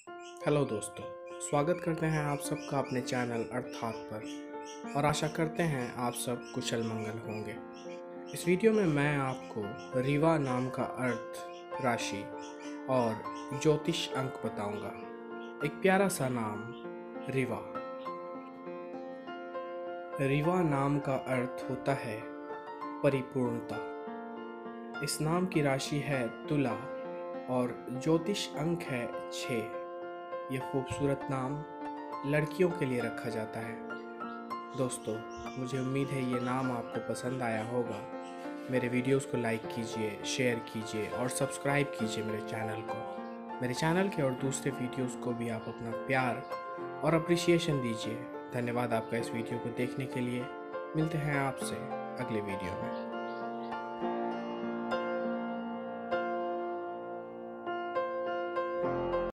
Hello दोस्तों, स्वागत करते हैं आप सबका अपने चैनल अर्थात पर और आशा करते हैं आप सब कुशल मंगल होंगे। इस वीडियो में मैं आपको रीवा नाम का अर्थ, राशि और ज्योतिष अंक बताऊंगा। एक प्यारा सा नाम रीवा। रीवा नाम का अर्थ होता है परिपूर्णता। इस नाम की राशि है तुला और ज्योतिष अंक है 6। यह खूबसूरत नाम लड़कियों के लिए रखा जाता है। दोस्तों, मुझे उम्मीद है ये नाम आपको पसंद आया होगा। मेरे वीडियोस को लाइक कीजिए, शेयर कीजिए और सब्सक्राइब कीजिए मेरे चैनल को। मेरे चैनल के और दूसरे वीडियोस को भी आप अपना प्यार और अप्रिसिएशन दीजिए। धन्यवाद आपका इस वीडियो को देखने के लिए। मिलते हैं आपसे अगले वीडियो में।